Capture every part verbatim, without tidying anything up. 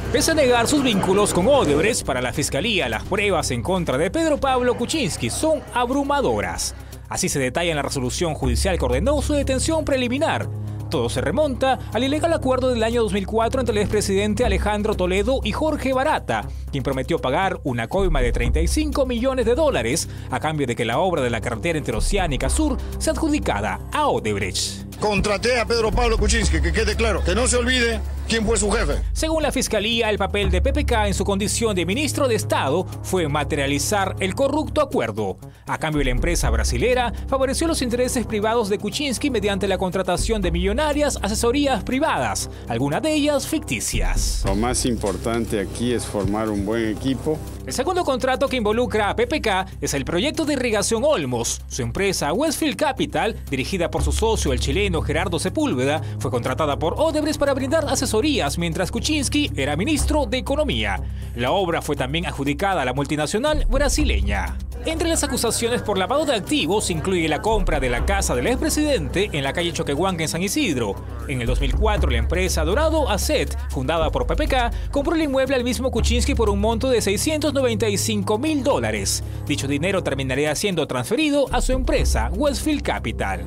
Pese a negar sus vínculos con Odebrecht, para la Fiscalía las pruebas en contra de Pedro Pablo Kuczynski son abrumadoras. Así se detalla en la resolución judicial que ordenó su detención preliminar. Todo se remonta al ilegal acuerdo del año dos mil cuatro entre el expresidente Alejandro Toledo y Jorge Barata, quien prometió pagar una coima de treinta y cinco millones de dólares a cambio de que la obra de la carretera interoceánica sur sea adjudicada a Odebrecht. Contraté a Pedro Pablo Kuczynski, que quede claro, que no se olvide quién fue su jefe. Según la Fiscalía, el papel de P P K en su condición de ministro de Estado fue materializar el corrupto acuerdo. A cambio, la empresa brasilera favoreció los intereses privados de Kuczynski mediante la contratación de millonarias asesorías privadas, algunas de ellas ficticias. Lo más importante aquí es formar un buen equipo. El segundo contrato que involucra a P P K es el proyecto de irrigación Olmos. Su empresa Westfield Capital, dirigida por su socio el chileno Gerardo Sepúlveda, fue contratada por Odebrecht para brindar asesorías mientras Kuczynski era ministro de Economía. La obra fue también adjudicada a la multinacional brasileña. Entre las acusaciones por lavado de activos incluye la compra de la casa del expresidente en la calle Choquehuanca en San Isidro. En el dos mil cuatro, la empresa Dorado Asset, fundada por P P K, compró el inmueble al mismo Kuczynski por un monto de seiscientos noventa y cinco mil dólares. Dicho dinero terminaría siendo transferido a su empresa Westfield Capital.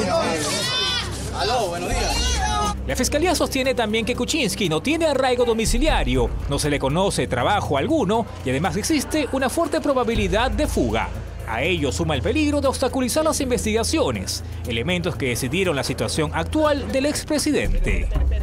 Aló, buenos días. La Fiscalía sostiene también que Kuczynski no tiene arraigo domiciliario, no se le conoce trabajo alguno y además existe una fuerte probabilidad de fuga. A ello suma el peligro de obstaculizar las investigaciones, elementos que decidieron la situación actual del expresidente.